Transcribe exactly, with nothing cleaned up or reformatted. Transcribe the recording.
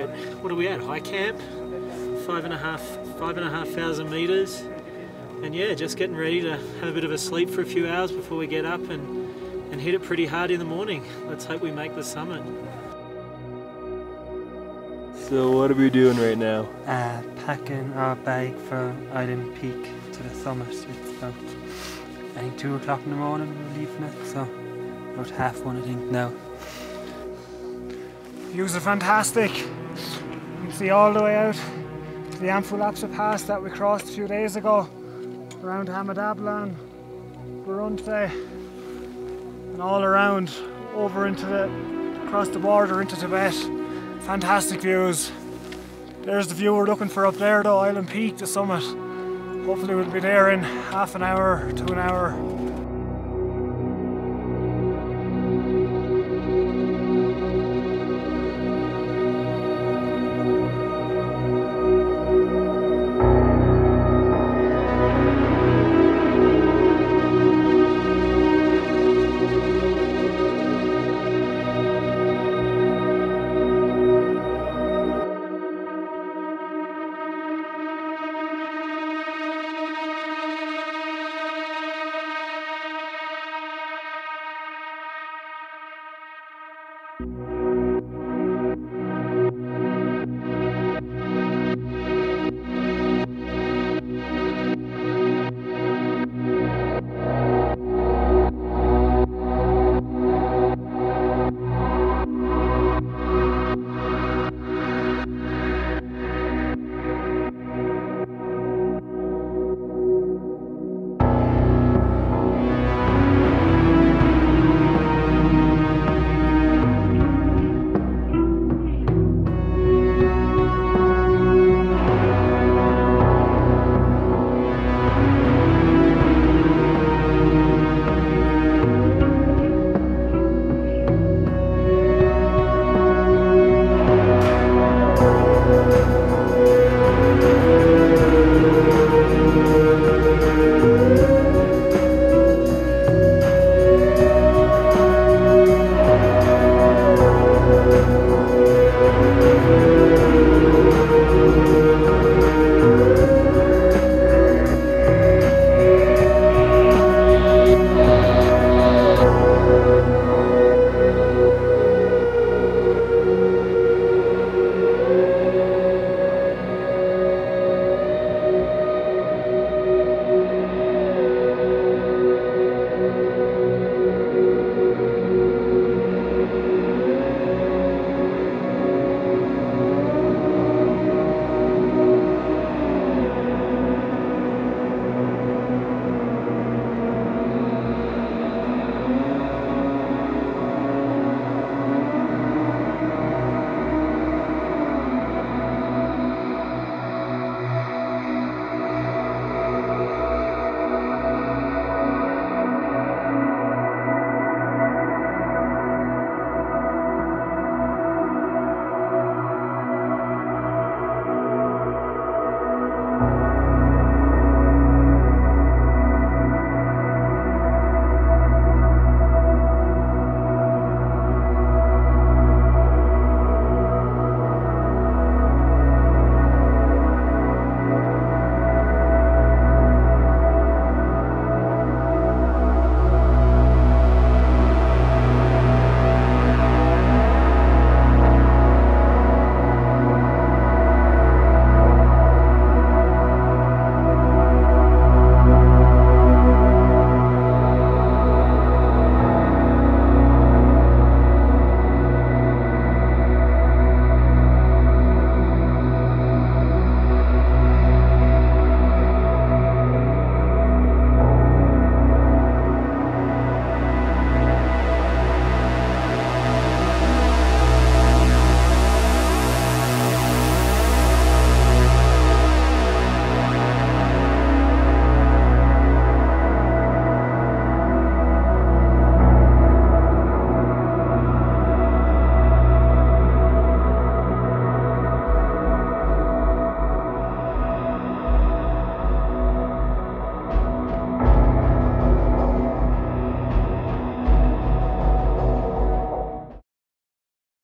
at, what are we at, high camp? Five and a half, five and a half thousand meters. And yeah, just getting ready to have a bit of a sleep for a few hours before we get up and, and hit it pretty hard in the morning. Let's hope we make the summit. So what are we doing right now? Uh, packing our bag for Island Peak to the summit. It's about, I think, two o'clock in the morning we're leaving it, so about half one I think now. Views are fantastic. You can see all the way out to the Amphulapsa Pass that we crossed a few days ago, around Hamadablan, Burunte, and all around over into the, across the border into Tibet. Fantastic views. There's the view we're looking for up there though, Island Peak, the summit. Hopefully we'll be there in half an hour to an hour.